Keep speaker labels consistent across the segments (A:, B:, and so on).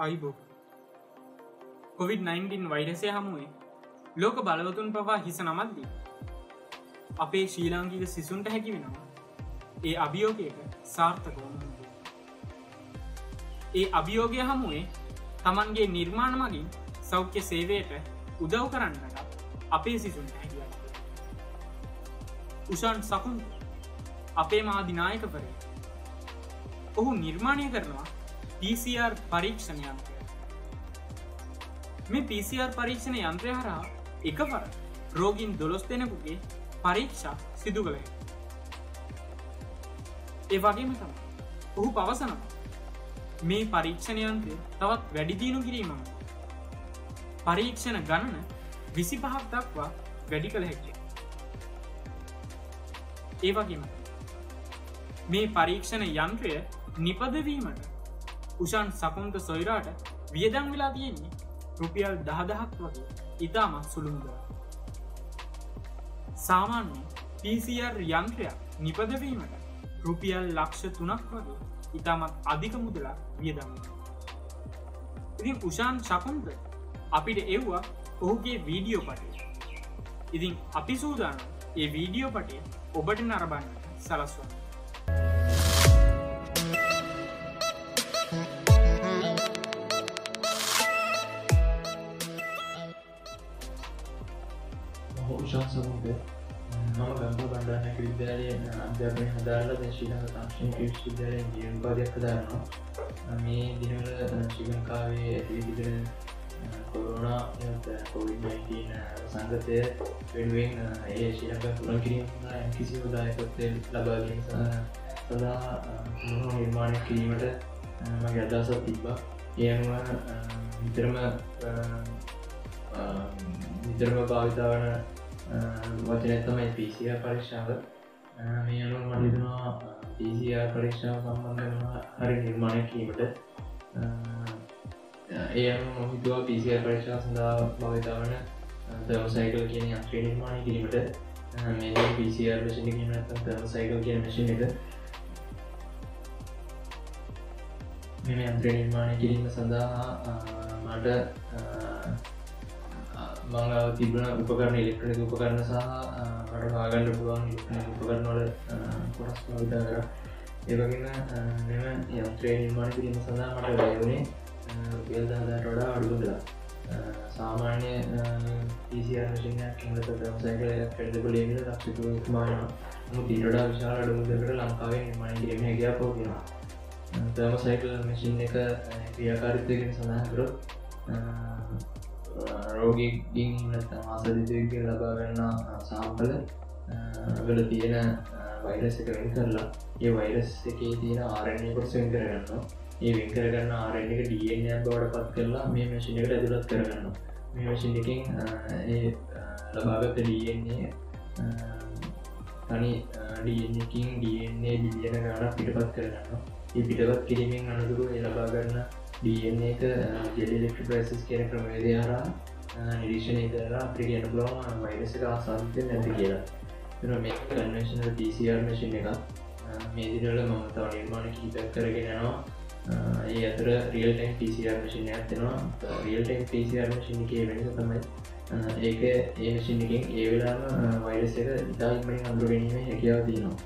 A: අයිබෝ COVID-19 වෛරසය හමුවේ ලෝක බලවතුන් පවා හිස නමත්දී අපේ ශ්‍රී ලාංකික සිසුන්ට හැකි වෙනවා ඒ අභියෝගයක සාර්ථකවම ඒ අභියෝගය හමුවේ තමන්ගේ නිර්මාණ මගින් සෞඛ්‍ය සේවයට උදව් කරන්නට අපේ සිසුන්ට හැකිය උෂාන් සකුන් අපේ මාධිනායකවරය ඔහු නිර්මාණය කරනවා PCR පරීක්ෂණ යන්ත්‍රය. මේ PCR පරීක්ෂණ යන්ත්‍රය හරහා එකවර රෝගීන් 12 දෙනෙකුගේ පරීක්ෂා සිදු කළ හැකියි. ඒ වගේම තමයි ඔහු පවසනවා මේ පරීක්ෂණ යන්ත්‍රය තවත් වැඩි දියුණු කිරීමම පරීක්ෂණ ගණන 25ක් දක්වා වැඩි කළ හැකියි. ඒ වගේම මේ පරීක්ෂණ යන්ත්‍රය නිපදවීමට උෂාන් සකුන්ත සොයිරාට වියදම් වෙලා තියෙන්නේ රුපියල් 10,000ක් වගේ ඉතාමත් සුළු මුදලක්. සාමාන්‍ය PCR යන්ත්‍රයක් නිපදවීමට රුපියල් ලක්ෂ 3ක් වගේ ඉතාමත් අධික මුදලක් වියදම් වෙනවා. ඉතින් උෂාන් සකුන්ත අපිට එව්වා ඔහුගේ වීඩියෝ පටය. ඉතින් අපි සූදානම් ඒ වීඩියෝ පටය ඔබට නරඹන්න සලස්වන්න.
B: උෂාසමුද මම ගම්පහ බණ්ඩාරනායක විද්‍යාලයේ අධ්‍යාපනය හදාරලා දැන් ශ්‍රී ලංකා තාක්ෂණික විශ්වවිද්‍යාලයේ ඉංජිනේරිං විභාගයක් හදාරනවා. මේ දිනවල ශ්‍රී ලංකාවේ ඇතිවෙන කොරෝනා COVID-19 සංගතය වෙනුවෙන් ඒ ශ්‍රී ලංකාවේ පුරන් කිරීම සඳහා කිසිම දායකත්වයක් ලබා ගැනීම සඳහා නිර්මාණය කිරීමට මගේ අදහසක් තිබ්බා. ඒ අනුව නිතරම භාවිතා වන වචනය තමයි PCR පරීක්ෂාව. මේ අනුව මට හිතෙනවා PCR පරීක්ෂාව සම්බන්ධව හරි නිර්මාණය කිරීමට ඒ අනුව මම හිතුවා PCR පරීක්ෂාව සඳහා භාවිතා වන තර්මෝසයිකල් කියන යන්ත්‍රය නිර්මාණය කිරීමට මේ PCR මැෂින් එක නැත්නම් තර්මෝසයිකල් කියන මැෂින් එක මේ යන්ත්‍රය නිර්මාණය කිරීම සඳහා මට මං තිබුණ උපකරණ ඉලෙක්ට්‍රොනික උපකරණ සහ මට හොයාගන්න පුළුවන් ඉලෙක්ට්‍රොනික උපකරණ වල කොටස් භාවිත කරා. ඒ වගේම මෙම යන්ත්‍රය නිර්මාණය කිරීම සඳහා මට වැය වුණේ රුපියල් 10,000ට වඩා අඩු මුදලක්. සාමාන්‍ය PCR මැෂින් එකක් කිඹුලට තර්මෝසයිකල් එකක් වැඩිපුර ලේමින ලක්ෂ 3ක් මානවා. නමුත් ඊට වඩා විශාල අඩු මුදලකට ලංකාවේ නිර්මාණය කිරීමේ හැකියාව පවතිනවා. තර්මෝසයිකල් මැෂින් එක ක්‍රියාකාරීත්වය ගැන සඳහන් කරොත් රෝගීකින් නැත්නම් ආසාදිතයෙක්ගෙන් ලබා ගන්නා සාම්පල වල තියෙන වෛරස් එක වෙන් කරලා ඒ වෛරස් එකේ තියෙන RNA කොටස වෙන් කරගන්නවා. ඒ වෙන් කරගන්න RNA එක DNA එකක් බවට පත් කරලා මේ මැෂින් එකට ඇතුළත් කරගන්නවා. මේ මැෂින් එකෙන් ඒ ලබාගත් DNA තනි DNA එකකින් DNA බිලියන ගණනක් පිටපත් කරගන්නවා. මේ පිටපත් කිරීමෙන් අනතුරු ඒ ලබා ගන්න DNA එක ජෙල් ඉලෙක්ට්‍රොෆොරේසිස් කියන ක්‍රමවේදය හරහා නිරීක්ෂණය කරලා අපිට කියන්න පුළුවන් වෛරස් එක ආසාදිත නැද්ද කියලා. ඒතර මේක කන්වෙන්ෂනල් PCR මැෂින් එකක්. මේ දිනවල මම තව නිර්මාණ කිහිපයක් කරගෙන යනවා. ඒ අතර රියල් ටයිම් PCR මැෂින් එකක් තියෙනවා. රියල් ටයිම් PCR මැෂින් එකේ වෙනස තමයි ඒක ඒ මැෂින් එකෙන් ඒ වෙලාවම වෛරස් එක ඉතා ඉක්මනින් අඳුර ගැනීමේ හැකියාව තියෙනවා.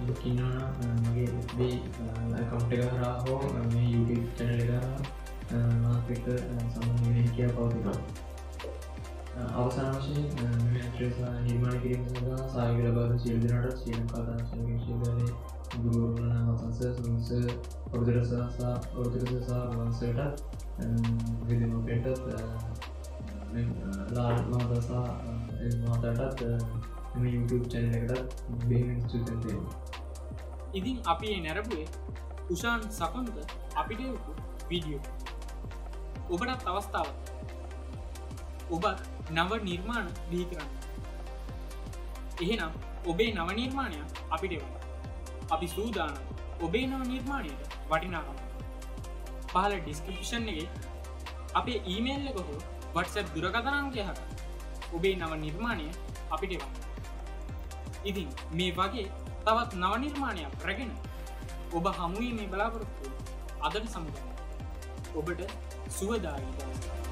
B: කින්නවන මගේ FB account එක හරහා හෝ මේ YouTube channel එක හරහා මාත් එක්ක සම්බන්ධ කියා පවතිනවා. අවසාන වශයෙන් මේ ඇක්ට්‍රස්ලා නිර්මාණය කිරීම සඳහා සහයෝගය ලබා දුන් සියලු දෙනාට ශ්‍රී ලංකා තාක්ෂණික විශ්වවිද්‍යාලයේ ගුරුවරුන් වහන්සේ ඔරුදරස සහ වහන්සේට විදිනෝපෙන්ටත් ලාල් මාතා සහ මාතාටත් මේ YouTube channel එකටත් බෙහෙවින් සුදුසුකම් තියෙනවා.
A: ඉතින් අපි මේ නැරඹුවේ උෂාන් සකොන්ත අපිට උපු වීඩියෝ. ඔබටත් අවස්ථාවක්. ඔබත් නව නිර්මාණ බිහි කරන්න. එහෙනම් ඔබේ නව නිර්මාණය අපිට එවන්න. අපි සූදානම් ඔබේ නව නිර්මාණයට වටිනාකම. පහළ ඩිස්ක්‍රිප්ෂන් එකේ අපේ ඊමේල් එක හෝ WhatsApp දුරකථන අංකය හරහා ඔබේ නව නිර්මාණය අපිට එවන්න. ඉතින් මේ වගේ තවත් නව නිර්මාණයක් රැගෙන ඔබ හමුවීමේ බලාපොරොත්තු අදට සමුගන්න. ඔබට සුවදායී දවසක්.